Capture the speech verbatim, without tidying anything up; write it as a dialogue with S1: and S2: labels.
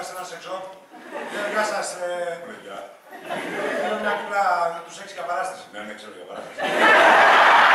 S1: σε ένα σεξ shop. Γεια σας, παιδιά. Θέλω μια κούκλα με τους έξι για παράσταση. Ναι, ναι, ξέρω για παράσταση.